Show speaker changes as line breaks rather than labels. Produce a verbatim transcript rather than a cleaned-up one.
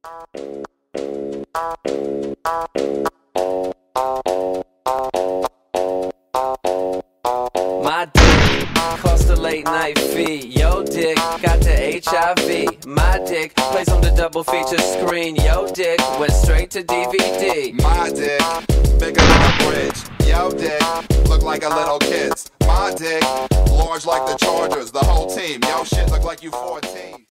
My dick cost a late night fee. Yo dick got the H I V. My dick plays on the double feature screen. Yo dick went straight to D V D.
My dick bigger than a bridge. Yo dick look like a little kid's. My dick large like the Chargers, the whole team. Yo shit look like you fourteen.